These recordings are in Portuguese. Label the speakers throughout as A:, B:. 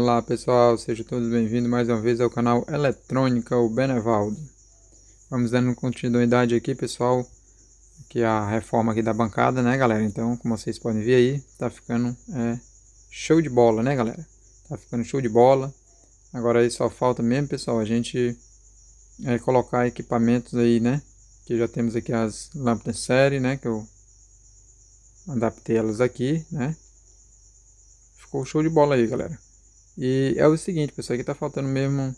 A: Olá pessoal, sejam todos bem-vindos mais uma vez ao canal Eletrônica o Benevaldo. Vamos dando continuidade aqui, pessoal, que a reforma aqui da bancada, né, galera? Então, como vocês podem ver aí, tá ficando show de bola, né, galera? Tá ficando show de bola. Agora aí só falta mesmo, pessoal, a gente colocar equipamentos aí, né? Que já temos aqui as lâmpadas série, né, que eu adaptei elas aqui, né? Ficou show de bola aí, galera. E é o seguinte, pessoal, aqui tá faltando mesmo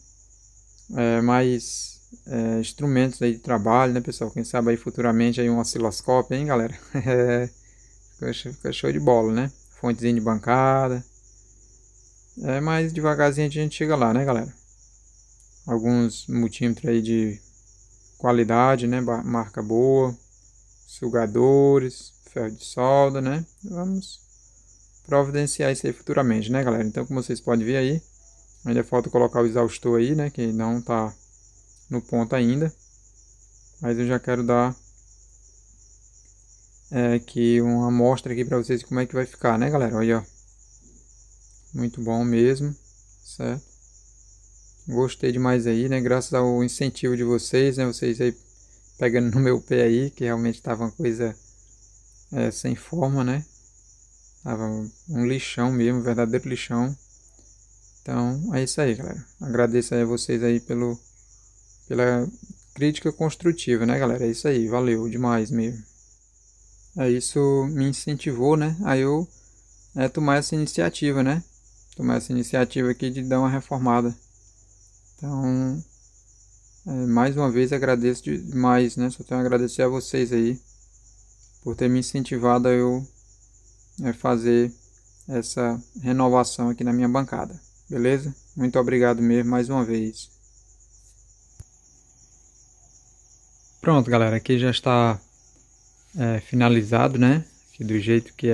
A: mais instrumentos aí de trabalho, né, pessoal? Quem sabe aí futuramente aí um osciloscópio, hein, galera? Fica show de bola, né? Fontezinha de bancada. Mas devagarzinho a gente chega lá, né, galera? Alguns multímetros aí de qualidade, né? Marca boa. Sugadores, ferro de solda, né? Vamos providenciar isso aí futuramente, né, galera? Então, como vocês podem ver aí, ainda falta colocar o exaustor aí, né, que não tá no ponto ainda, mas eu já quero dar aqui uma amostra aqui para vocês de como é que vai ficar, né, galera? Olha, ó, muito bom mesmo, certo? Gostei demais aí, né, graças ao incentivo de vocês, né, vocês aí pegando no meu pé aí, que realmente tava uma coisa sem forma, né? Tava um lixão mesmo, um verdadeiro lixão. Então é isso aí, galera. Agradeço aí a vocês aí pela crítica construtiva, né, galera? É isso aí, valeu demais mesmo. Isso me incentivou, né? Aí eu tomar essa iniciativa, né? Tomar essa iniciativa aqui de dar uma reformada. Então, mais uma vez agradeço demais, né? Só tenho a agradecer a vocês aí por ter me incentivado a eu fazer essa renovação aqui na minha bancada, beleza? Muito obrigado mesmo mais uma vez. Pronto, galera, aqui já está finalizado, né? Aqui do jeito que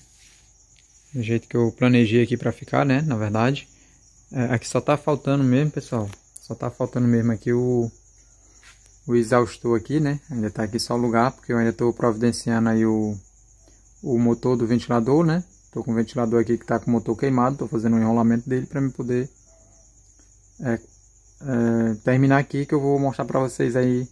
A: eu planejei aqui para ficar, né? Na verdade, aqui só tá faltando mesmo, pessoal. Só tá faltando mesmo aqui o exaustor aqui, né? Ainda tá aqui só o lugar, porque eu ainda tô providenciando aí o motor do ventilador, né? Tô com o ventilador aqui que tá com o motor queimado, tô fazendo um enrolamento dele para me poder terminar aqui, que eu vou mostrar para vocês aí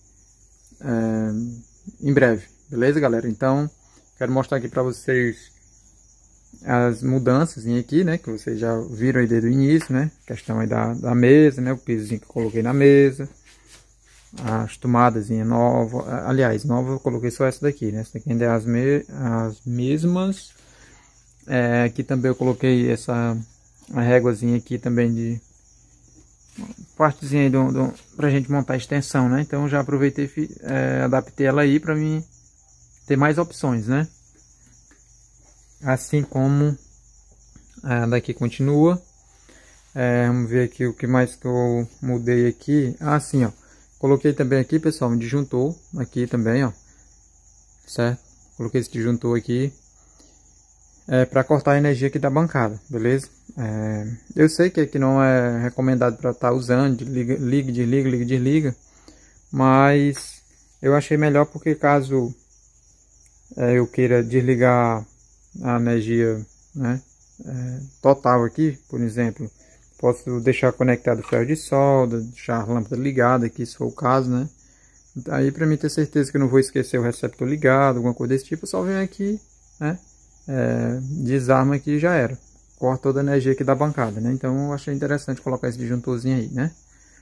A: em breve, beleza, galera? Então, quero mostrar aqui para vocês as mudanças aqui, né? Que vocês já viram aí desde o início, né? Questão aí da mesa, né? O pisozinho que eu coloquei na mesa. As tomadas novas, aliás, nova eu coloquei só essa daqui, né? Essa daqui ainda é as mesmas. Aqui também eu coloquei a réguazinha aqui também de partezinha aí pra gente montar a extensão, né? Então eu já aproveitei e adaptei ela aí pra mim ter mais opções, né? Assim como daqui continua. Vamos ver aqui o que mais que eu mudei aqui. Assim, ó. Coloquei também aqui, pessoal, um disjuntor aqui também, ó. Certo? Coloquei esse disjuntor aqui para cortar a energia aqui da bancada, beleza? Eu sei que aqui não é recomendado para estar usando, liga, desliga, liga, desliga, mas eu achei melhor porque caso eu queira desligar a energia, né, total aqui, por exemplo, posso deixar conectado o ferro de solda, deixar a lâmpada ligada aqui, se for o caso, né? Aí, para mim ter certeza que eu não vou esquecer o receptor ligado, alguma coisa desse tipo, eu só venho aqui, né? Desarma aqui e já era. Corta toda a energia aqui da bancada, né? Então, eu achei interessante colocar esse disjuntorzinho aí, né?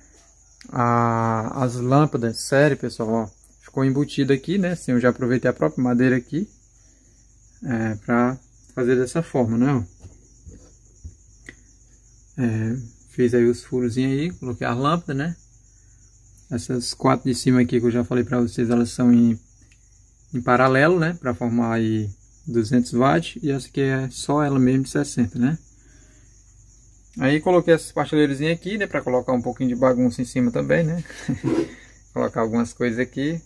A: As lâmpadas série, pessoal, ó, ficou embutido aqui, né? Assim, eu já aproveitei a própria madeira aqui para fazer dessa forma, né? Fiz aí os furozinhos aí, coloquei as lâmpadas, né? Essas 4 de cima aqui que eu já falei para vocês, elas são em paralelo, né? Para formar aí 200 watts, e essa aqui é só ela mesmo de 60, né? Aí coloquei essas prateleiras aqui, né? Para colocar um pouquinho de bagunça em cima também, né? Colocar algumas coisas aqui.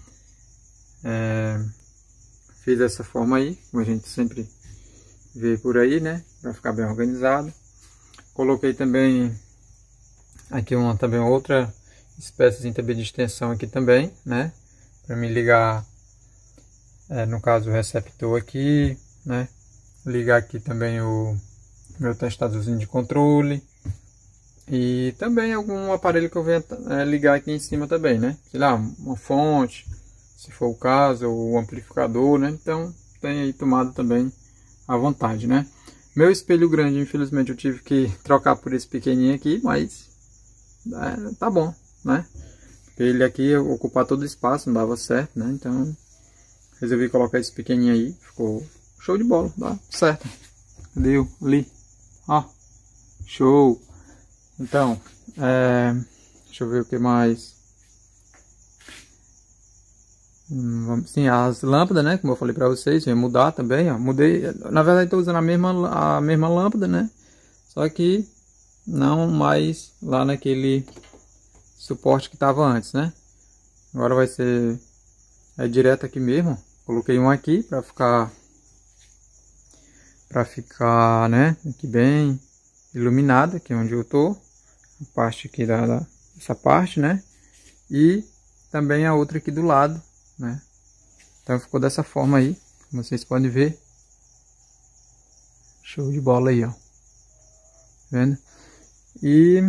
A: Fiz dessa forma aí, como a gente sempre vê por aí, né? Para ficar bem organizado. Coloquei também aqui também outra espécie também de extensão aqui também, né? Para me ligar, no caso o receptor aqui, né? Ligar aqui também meu testadozinho de controle. E também algum aparelho que eu venha ligar aqui em cima também, né? Sei lá, uma fonte, se for o caso, ou o amplificador, né? Então tem aí tomada também à vontade, né? Meu espelho grande, infelizmente, eu tive que trocar por esse pequenininho aqui, mas tá bom, né? Ele aqui ia ocupar todo o espaço, não dava certo, né? Então resolvi colocar esse pequenininho aí, ficou show de bola, dá certo. Deu ali, ó, show. Então, deixa eu ver o que mais. Sim, as lâmpadas, né? Como eu falei pra vocês, ia mudar também, ó. Mudei, na verdade estou usando a mesma lâmpada, né? Só que não mais lá naquele suporte que estava antes, né? Agora vai ser direto aqui mesmo. Coloquei um aqui para ficar, né? Aqui bem iluminado, aqui onde eu tô. A parte aqui essa parte, né? E também a outra aqui do lado, né? Então ficou dessa forma aí, como vocês podem ver. Show de bola aí, ó. Vendo? E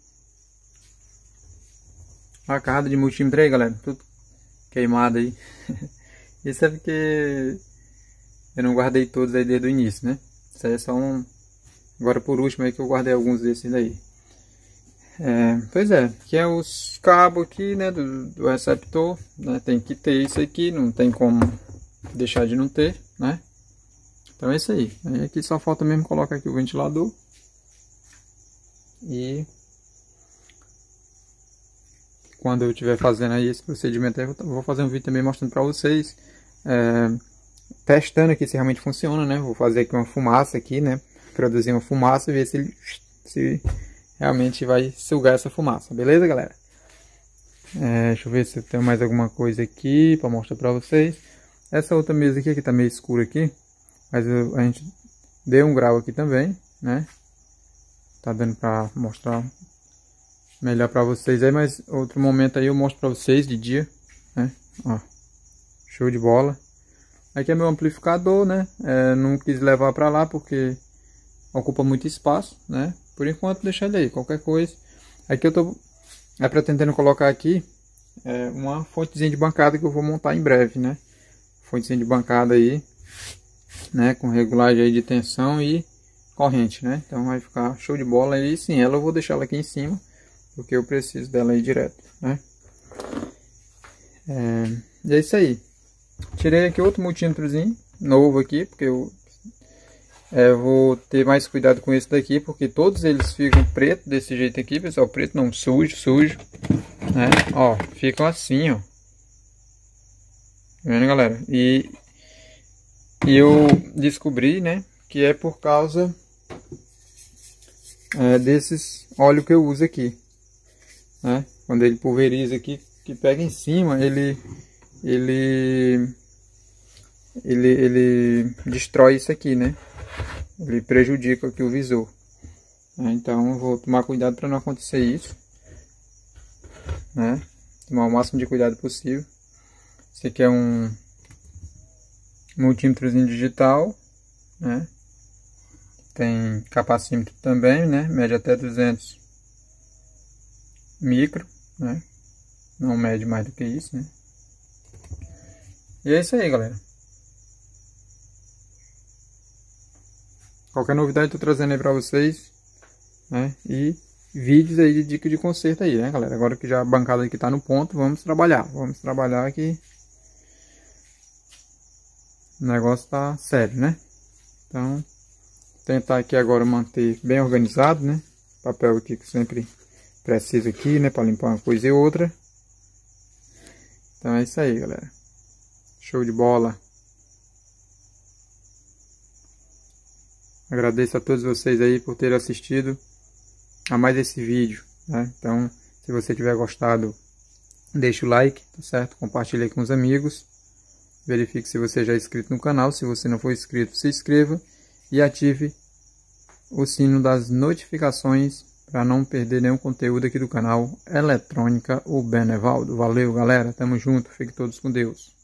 A: a carga de multímetro aí, galera, tudo queimado aí. Isso é porque eu não guardei todos aí desde o início, né? Isso aí é só um... Agora por último aí que eu guardei alguns desses daí. Pois é, que é os cabos aqui, né, do receptor, né, tem que ter isso aqui, não tem como deixar de não ter, né. Então é isso aí. Aí aqui só falta mesmo colocar aqui o ventilador. E quando eu estiver fazendo aí esse procedimento aí, eu vou fazer um vídeo também mostrando para vocês, testando aqui se realmente funciona, né. Vou fazer aqui uma fumaça aqui, né, produzir uma fumaça e ver se realmente vai sugar essa fumaça, beleza, galera? Deixa eu ver se eu tenho mais alguma coisa aqui para mostrar para vocês. Essa outra mesa aqui que tá meio escura aqui, mas a gente deu um grau aqui também, né? Tá dando para mostrar melhor para vocês aí, mas outro momento aí eu mostro para vocês de dia, né? Ó, show de bola. Aqui é meu amplificador, né? Não quis levar para lá porque ocupa muito espaço, né? Por enquanto deixa ele aí, qualquer coisa. Aqui eu tô pretendendo colocar aqui uma fontezinha de bancada que eu vou montar em breve, né? Fontezinha de bancada aí, né? Com regulagem aí de tensão e corrente, né? Então vai ficar show de bola aí. Sim, ela eu vou deixar ela aqui em cima, porque eu preciso dela aí direto, né? E é isso aí. Tirei aqui outro multímetrozinho novo aqui, porque eu vou ter mais cuidado com esse daqui, porque todos eles ficam preto desse jeito aqui, pessoal. Preto não, sujo, né? Ó, ficam assim, ó. Tá vendo, galera? E eu descobri, né, que é por causa desses óleos que eu uso aqui, né? Quando ele pulveriza aqui, que pega em cima, ele destrói isso aqui, né? Ele prejudica aqui o visor. Então eu vou tomar cuidado para não acontecer isso, né? Tomar o máximo de cuidado possível. Esse aqui é um multímetrozinho digital, né? Tem capacímetro também, né? Mede até 200 micro, né? Não mede mais do que isso, né? E é isso aí, galera. Qualquer novidade eu tô trazendo aí pra vocês, né? E vídeos aí de dica de conserto aí, né, galera? Agora que já a bancada aqui tá no ponto, vamos trabalhar. Vamos trabalhar que o negócio tá sério, né? Então, tentar aqui agora manter bem organizado, né? Papel aqui que sempre precisa aqui, né? Pra limpar uma coisa e outra. Então é isso aí, galera. Show de bola. Agradeço a todos vocês aí por terem assistido a mais esse vídeo, né? Então, se você tiver gostado, deixa o like, tá certo? Compartilhe aí com os amigos. Verifique se você já é inscrito no canal. Se você não for inscrito, se inscreva e ative o sino das notificações para não perder nenhum conteúdo aqui do canal Eletrônica o Benevaldo. Valeu, galera. Tamo junto. Fiquem todos com Deus.